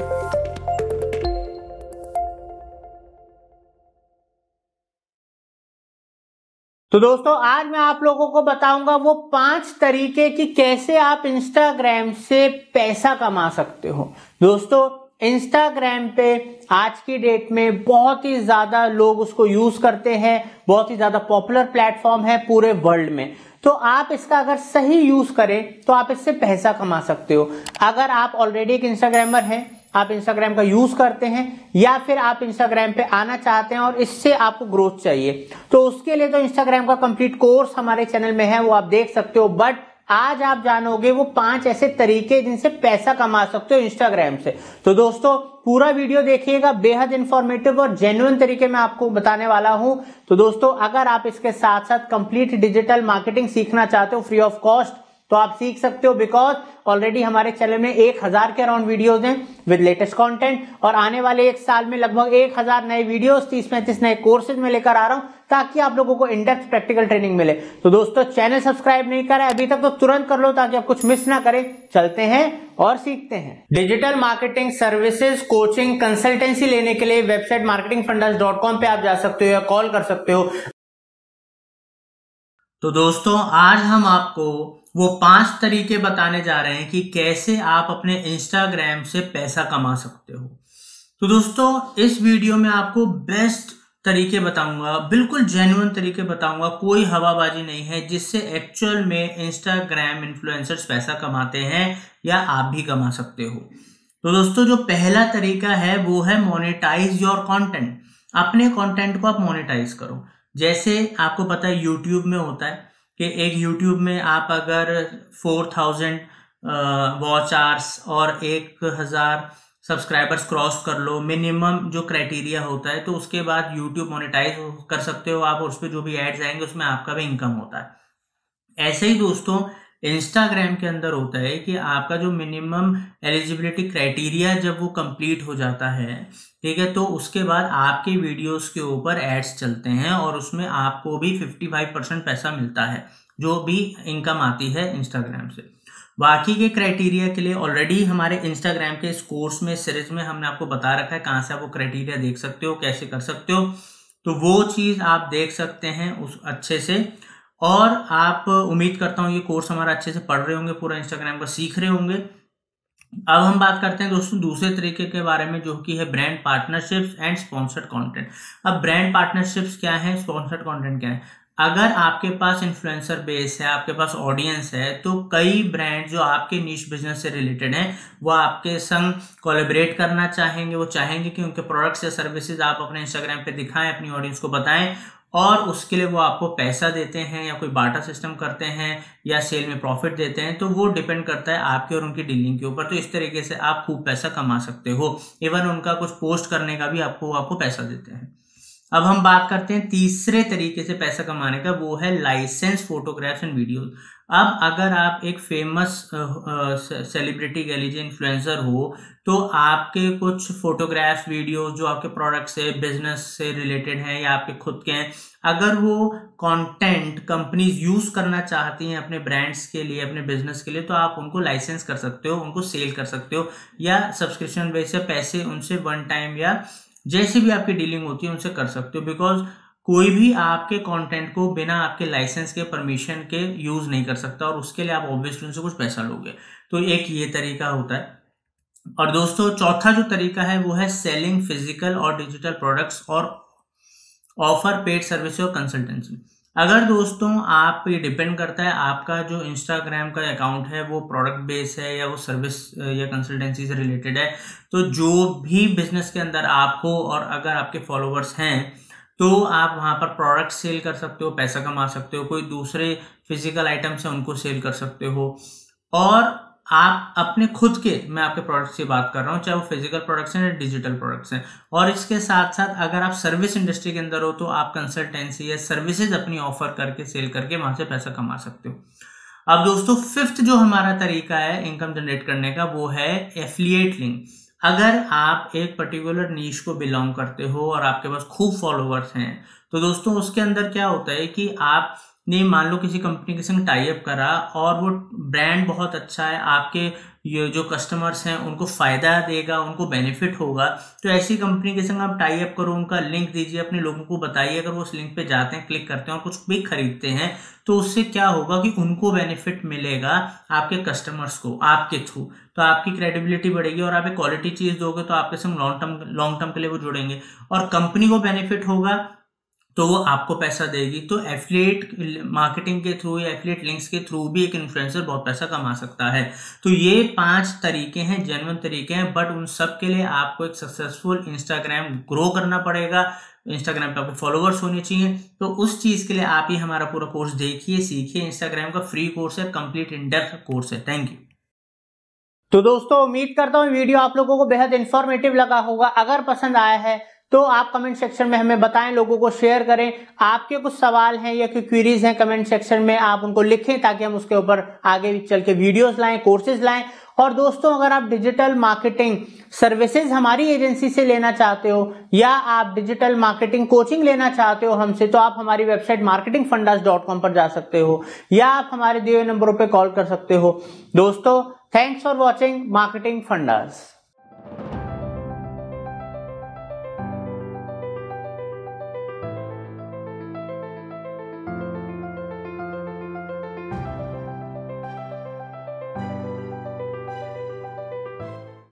तो दोस्तों आज मैं आप लोगों को बताऊंगा वो 5 तरीके कि कैसे आप इंस्टाग्राम से पैसा कमा सकते हो। दोस्तों इंस्टाग्राम पे आज की डेट में बहुत ही ज्यादा लोग उसको यूज करते हैं, बहुत ही ज्यादा पॉपुलर प्लेटफॉर्म है पूरे वर्ल्ड में। तो आप इसका अगर सही यूज करें तो आप इससे पैसा कमा सकते हो। अगर आप ऑलरेडी एक इंस्टाग्रामर हैं, आप इंस्टाग्राम का यूज करते हैं, या फिर आप इंस्टाग्राम पे आना चाहते हैं और इससे आपको ग्रोथ चाहिए, तो उसके लिए तो इंस्टाग्राम का कंप्लीट कोर्स हमारे चैनल में है, वो आप देख सकते हो। बट आज आप जानोगे वो 5 ऐसे तरीके जिनसे पैसा कमा सकते हो इंस्टाग्राम से। तो दोस्तों पूरा वीडियो देखिएगा, बेहद इंफॉर्मेटिव और जेन्युइन तरीके में आपको बताने वाला हूं। तो दोस्तों अगर आप इसके साथ साथ कंप्लीट डिजिटल मार्केटिंग सीखना चाहते हो फ्री ऑफ कॉस्ट, तो आप सीख सकते हो, बिकॉज ऑलरेडी हमारे चैनल में 1000 के अराउंड वीडियोस हैं विद लेटेस्ट कंटेंट, और आने वाले 1 साल में लगभग 1000 नए वीडियोस, 30-35 नए कोर्सेज में लेकर आ रहा हूं, ताकि आप लोगों को इनडेप्थ प्रैक्टिकल ट्रेनिंग मिले। तो दोस्तों चैनल सब्सक्राइब नहीं करा अभी तक तो तुरंत कर लो, ताकि आप कुछ मिस ना करें। चलते हैं और सीखते हैं। Digital marketing services, coaching, consultancy लेने के लिए वेबसाइट marketingfundas.com पे आप जा सकते हो या कॉल कर सकते हो। तो दोस्तों आज हम आपको वो 5 तरीके बताने जा रहे हैं कि कैसे आप अपने इंस्टाग्राम से पैसा कमा सकते हो। तो दोस्तों इस वीडियो में आपको बेस्ट तरीके बताऊंगा, बिल्कुल जेन्युइन तरीके बताऊंगा, कोई हवाबाजी नहीं है, जिससे एक्चुअल में इंस्टाग्राम इन्फ्लुएंसर्स पैसा कमाते हैं या आप भी कमा सकते हो। तो दोस्तों जो पहला तरीका है वो है मोनेटाइज योर कंटेंट। अपने कंटेंट को आप मोनेटाइज करो। जैसे आपको पता है यूट्यूब में होता है कि एक यूट्यूब में आप अगर 4000 वॉच आवर्स और 1000 सब्सक्राइबर्स क्रॉस कर लो, मिनिमम जो क्राइटेरिया होता है, तो उसके बाद यूट्यूब मोनेटाइज कर सकते हो आप, और उस पर जो भी एड्स आएंगे उसमें आपका भी इनकम होता है। ऐसे ही दोस्तों इंस्टाग्राम के अंदर होता है कि आपका जो मिनिमम एलिजिबिलिटी क्राइटेरिया जब वो कंप्लीट हो जाता है, ठीक है, तो उसके बाद आपके वीडियोस के ऊपर एड्स चलते हैं और उसमें आपको भी 55% पैसा मिलता है, जो भी इनकम आती है इंस्टाग्राम से। बाकी के क्राइटेरिया के लिए ऑलरेडी हमारे इंस्टाग्राम के इस कोर्स में, सीरीज में हमने आपको बता रखा है कहाँ से आप वो क्राइटेरिया देख सकते हो, कैसे कर सकते हो। तो वो चीज आप देख सकते हैं उस अच्छे से, और आप उम्मीद करता हूँ ये कोर्स हमारा अच्छे से पढ़ रहे होंगे, पूरा इंस्टाग्राम का सीख रहे होंगे। अब हम बात करते हैं दोस्तों दूसरे तरीके के बारे में, जो कि है brand partnerships and sponsored content. अब ब्रांड पार्टनरशिप्स क्या है, स्पॉन्सर्ड कंटेंट क्या है? अगर आपके पास इन्फ्लुएंसर बेस है, आपके पास ऑडियंस है, तो कई ब्रांड जो आपके नीश बिजनेस से रिलेटेड हैं वो आपके संग कोलैबोरेट करना चाहेंगे। वो चाहेंगे कि उनके प्रोडक्ट्स या सर्विसेज आप अपने इंस्टाग्राम पे दिखाएं, अपनी ऑडियंस को बताएं, और उसके लिए वो आपको पैसा देते हैं या कोई बाटा सिस्टम करते हैं या सेल में प्रॉफिट देते हैं। तो वो डिपेंड करता है आपके और उनकी डीलिंग के ऊपर। तो इस तरीके से आप खूब पैसा कमा सकते हो। इवन उनका कुछ पोस्ट करने का भी आपको पैसा देते हैं। अब हम बात करते हैं तीसरे तरीके से पैसा कमाने का, वो है लाइसेंस फोटोग्राफ्स एंड वीडियोस। अब अगर आप एक फेमस सेलिब्रिटी कह लीजिए, इन्फ्लुएंसर हो, तो आपके कुछ फोटोग्राफ्स, वीडियोस जो आपके प्रोडक्ट से, बिजनेस से रिलेटेड हैं या आपके खुद के हैं, अगर वो कंटेंट कंपनीज यूज करना चाहती हैं अपने ब्रांड्स के लिए, अपने बिजनेस के लिए, तो आप उनको लाइसेंस कर सकते हो, उनको सेल कर सकते हो, या सब्सक्रिप्शन बेस से पैसे उनसे वन टाइम या जैसी भी आपकी डीलिंग होती है उनसे कर सकते हो। बिकॉज कोई भी आपके कंटेंट को बिना आपके लाइसेंस के, परमिशन के यूज नहीं कर सकता, और उसके लिए आप ऑब्वियसली उनसे कुछ पैसा लोगे। तो एक ये तरीका होता है। और दोस्तों चौथा जो तरीका है वो है सेलिंग फिजिकल और डिजिटल प्रोडक्ट्स और ऑफर पेड सर्विस और कंसल्टेंसी। अगर दोस्तों आप, ये डिपेंड करता है आपका जो इंस्टाग्राम का अकाउंट है वो प्रोडक्ट बेस है या वो सर्विस या कंसल्टेंसी से रिलेटेड है, तो जो भी बिजनेस के अंदर आप हो और अगर आपके फॉलोअर्स हैं, तो आप वहां पर प्रोडक्ट सेल कर सकते हो, पैसा कमा सकते हो। कोई दूसरे फिजिकल आइटम से उनको सेल कर सकते हो, और आप अपने खुद के, मैं आपके प्रोडक्ट्स की बात कर रहा हूँ, चाहे वो फिजिकल प्रोडक्ट्स हैं या डिजिटल प्रोडक्ट्स हैं। और इसके साथ साथ अगर आप सर्विस इंडस्ट्री के अंदर हो तो आप कंसल्टेंसी या सर्विसेज अपनी ऑफर करके, सेल करके वहां से पैसा कमा सकते हो। अब दोस्तों फिफ्थ जो हमारा तरीका है इनकम जनरेट करने का, वो है एफिलिएट लिंक। अगर आप एक पर्टिकुलर नीश को बिलोंग करते हो और आपके पास खूब फॉलोअर्स हैं, तो दोस्तों उसके अंदर क्या होता है कि आप ने मान लो किसी कंपनी के संग टाई अप करा और वो ब्रांड बहुत अच्छा है, आपके ये जो कस्टमर्स हैं उनको फायदा देगा, उनको बेनिफिट होगा, तो ऐसी कंपनी के संग आप टाई अप करो, उनका लिंक दीजिए, अपने लोगों को बताइए। अगर वो उस लिंक पे जाते हैं, क्लिक करते हैं और कुछ भी खरीदते हैं तो उससे क्या होगा कि उनको बेनिफिट मिलेगा, आपके कस्टमर्स को आपके थ्रू, तो आपकी क्रेडिबिलिटी बढ़ेगी और आप एक क्वालिटी चीज दोगे तो आपके संग लॉन्ग टर्म के लिए वो जुड़ेंगे और कंपनी को बेनिफिट होगा तो वो आपको पैसा देगी। तो एफिलिएट मार्केटिंग के थ्रू या एफिलिएट लिंक्स के थ्रू भी एक इन्फ्लुएंसर बहुत पैसा कमा सकता है। तो ये 5 तरीके हैं, जेन्युइन तरीके हैं, बट उन सब के लिए आपको एक सक्सेसफुल इंस्टाग्राम ग्रो करना पड़ेगा। इंस्टाग्राम पे आपके फॉलोवर्स होने चाहिए, तो उस चीज के लिए आप ही हमारा पूरा कोर्स देखिए, सीखिए। इंस्टाग्राम का फ्री कोर्स है, कंप्लीट इन डेप्थ कोर्स है। Thank you. तो दोस्तों उम्मीद करता हूँ वीडियो आप लोगों को बेहद इंफॉर्मेटिव लगा होगा। अगर पसंद आया है तो आप कमेंट सेक्शन में हमें बताएं, लोगों को शेयर करें। आपके कुछ सवाल हैं या कोई क्वेरीज हैं कमेंट सेक्शन में आप उनको लिखें ताकि हम उसके ऊपर आगे चल के वीडियोस लाएं, कोर्सेज लाएं। और दोस्तों अगर आप डिजिटल मार्केटिंग सर्विसेज हमारी एजेंसी से लेना चाहते हो या आप डिजिटल मार्केटिंग कोचिंग लेना चाहते हो हमसे, तो आप हमारी वेबसाइट marketingfundas.com पर जा सकते हो या आप हमारे दिए हुए नंबरों पर कॉल कर सकते हो। दोस्तों thanks for watching marketing fundas.